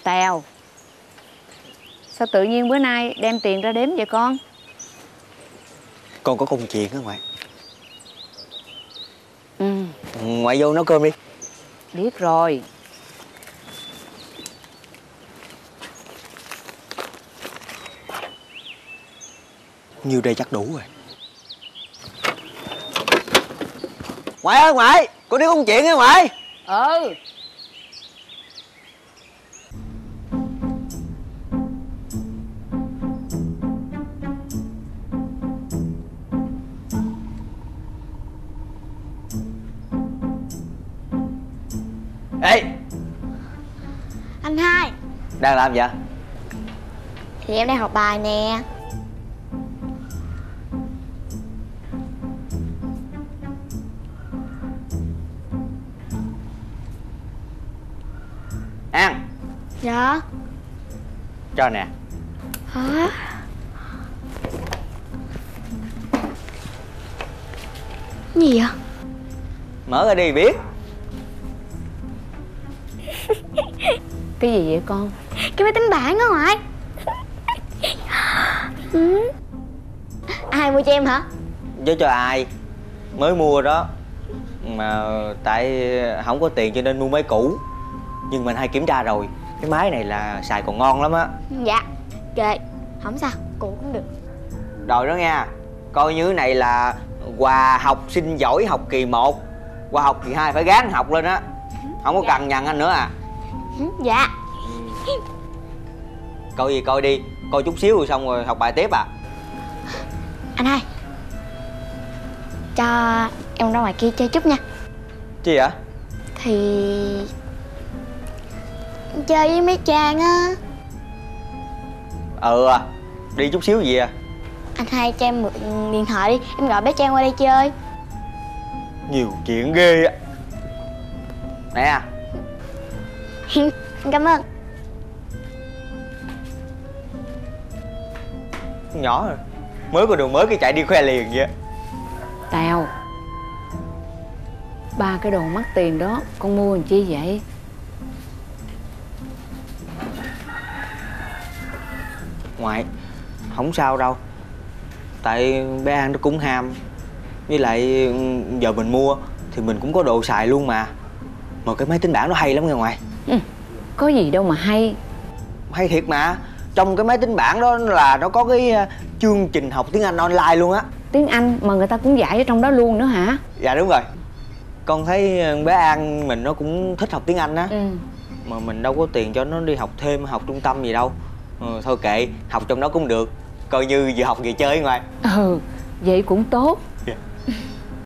Tèo, sao tự nhiên bữa nay đem tiền ra đếm vậy con? Con có công chuyện á ngoại. Ngoại vô nấu cơm đi. Biết rồi. Nhiêu đây chắc đủ rồi. Ngoại ơi ngoại, con đi công chuyện á ngoại. Ừ. Ê, Anh hai, đang làm vậy? thì em đang học bài nè. An, Dạ. cho nè. Hả? Gì vậy? Mở ra đi biết. Cái gì vậy con? Cái máy tính bảng á ngoại. Ai mua cho em hả? Chứ cho ai? Mới mua đó. Mà tại không có tiền cho nên mua máy cũ. Nhưng mình hay kiểm tra rồi, cái máy này là xài còn ngon lắm á. Dạ. Kệ, không sao, cũ cũng được. Rồi đó nha. Coi như cái này là quà học sinh giỏi học kỳ 1. Qua học kỳ 2 phải gắng học lên á. Không có cằn nhằn anh nữa à. Dạ. Coi gì coi đi. Coi chút xíu rồi xong rồi học bài tiếp à. Anh hai, cho em ra ngoài kia chơi chút nha. Chi vậy? Thì chơi với mấy chàng á. Đi chút xíu gì à. Anh hai cho em mượn điện thoại đi, em gọi bé Trang qua đây chơi. Nhiều chuyện ghê á. Nè. Cảm ơn. Nhỏ rồi, mới có đường mới cái chạy đi khoe liền vậy. Tèo, ba cái đồ mắc tiền đó con mua làm chi vậy? Ngoại, không sao đâu. Tại bé An nó cũng ham. Với lại giờ mình mua thì mình cũng có đồ xài luôn mà. Mà cái máy tính bảng nó hay lắm nghe ngoại. Có gì đâu mà hay. Hay thiệt mà. Trong cái máy tính bảng đó là nó có cái chương trình học tiếng Anh online luôn á. Tiếng Anh mà người ta cũng dạy ở trong đó luôn nữa hả? Dạ đúng rồi. Con thấy bé An mình nó cũng thích học tiếng Anh á. Mà mình đâu có tiền cho nó đi học thêm, học trung tâm gì đâu. Thôi kệ, học trong đó cũng được. Coi như vừa học vừa chơi ngoài. Vậy cũng tốt.